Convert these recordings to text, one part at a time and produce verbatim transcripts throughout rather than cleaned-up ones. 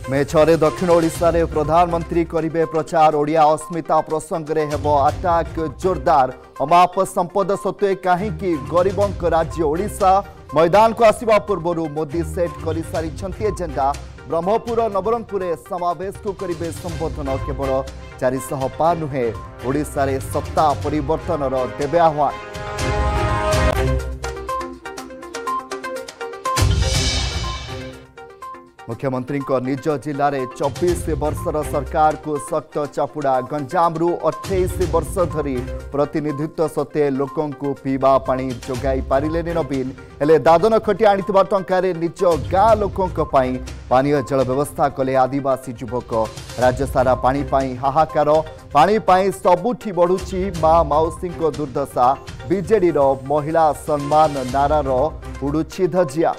मे छे दक्षिण ओडिशा रे प्रधानमंत्री करिवे प्रचार। ओडिया अस्मिता प्रसंग रे हेबो अटैक जोरदार। अमाप संपद सत्वे कहीं गरीबंक राज्य ओडिशा। मैदान को आसिबा पूर्व मोदी सेट कर सारी एजेंडा। ब्रह्मपुर नवरंगपुर समावेश को करिवे संबोधन। केवल चार सौ पा नुहे ओडिशा रे सत्ता परिवर्तन देवे आह्वान। मुख्यमंत्री निज जिले में चौबीस वर्षर सरकार को सख्त चापुड़ा। गंजामु अठाईस वर्ष धरी प्रतिनिधित्व सत्वे लोकों को पीवा पानी जोगाई पारिले नवीन। हेले दादन खटी आनी टंकार निज गाँ लोकों पानीय जल व्यवस्था कले आदिवासी युवक। राज्य सारा पानी पाई हाहाकार। पानी पाई सबुठी बढ़ुची माँ मौसी दुर्दशा। बीजेडी महिला सम्मान नारार उड़ुची धजिया।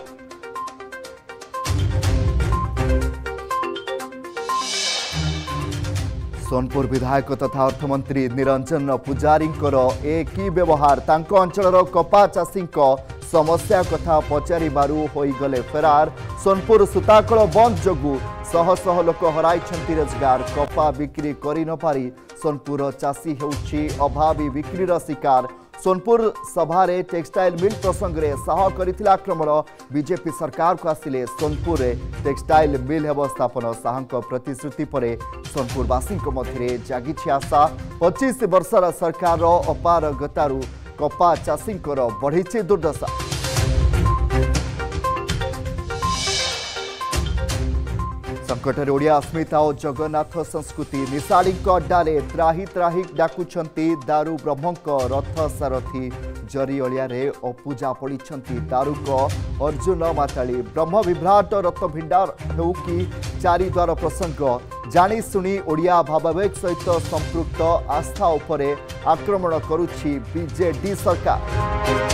सोनपुर विधायक तथा अर्थमंत्री निरंजन पुजारी एक व्यवहार। तांको अंचलर कपा चाषी समस्या कथा पचारिबारु होईगले फेरार। सोनपुर सुताकल बंद जोगु शह शह लोक हराइछंती रोजगार। कपा बिक्री करि न पारि सोनपुर चाषी हेउछि अभावी बिक्रीर शिकार। सोनपुर सभा रे टेक्सटाइल मिल प्रसंग में साह करथिला आक्रमण। बीजेपी सरकार को आसिले सोनपुर टेक्सटाइल मिल हेब स्थापन। साह प्रतिश्रुति पर सोनपुरवासी मध्य जागी आशा। पच्चीस वर्षर सरकार अपारगतारू कपा चाषी बढ़ी दुर्दशा। संकट ओडिया अस्मिता और जगन्नाथ संस्कृति। निशाड़ी अड्डारे त्राही त्राही डाकुछंती दारू ब्रह्मक रथ सारथी। जरी अलिया अपूजा पड़िछंती दारुक अर्जुन माताली। ब्रह्म विभ्राट रथ भिंडार हेउ कि चारिद्वार प्रसंग। जानी सुनी ओडिया भावावेग सहित संपृक्त आस्था उपरे आक्रमण करुछि बीजेडी सरकार।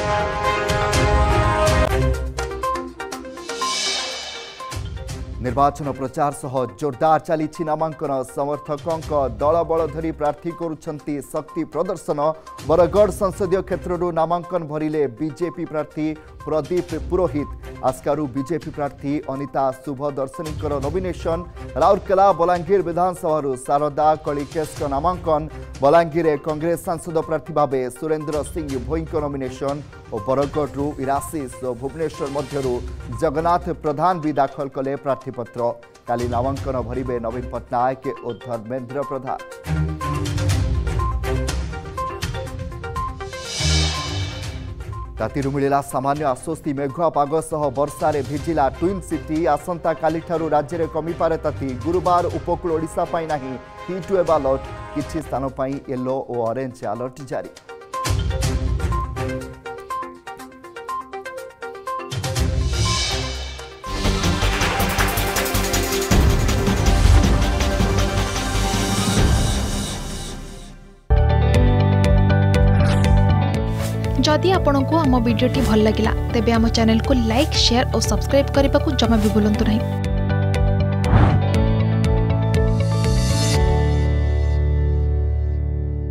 निर्वाचन प्रचार सह जोरदार चली नामांकन। समर्थकों दल बल धरी प्रार्थी करुछंती शक्ति प्रदर्शन। बरगढ़ संसदीय क्षेत्र नामांकन भरिले बीजेपी प्रार्थी प्रदीप पुरोहित। आस्कारु बीजेपी प्रार्थी अनिता शुभदर्शनी नोमिनेशन। राउरकेला बलांगीर विधानसभा शारदा कलिकेश नामांकन। बलांगीर कांग्रेस सांसद प्रार्थी भावे सुरेंद्र सिंह भोई नोमिनेशन। और बरगढ़ इरासीस और भुवनेश्वर मध्यरु जगन्नाथ प्रधान भी दाखल कले प्रार्थीपत्र। काली नामांकन भरिबे नवीन पट्टनायक और धर्मेंद्र प्रधान। राति मिला सामान्य आश्वस्ति। मेघुआ पाग सह वर्षारे भिजिला ट्विन सिटी। आसंता काली ठारू राज्य में कमिपारे ताती। गुरुवार उपकूल ओडिशा पाई नाही हिट वेव अलर्ट। किछि स्थान पाई येलो और ऑरेंज अलर्ट जारी। जदि आपंक आम भिडी भल लगा तेब आम चैनल को लाइक शेयर और सब्सक्राइब करने को जमा भी भूलु नहीं।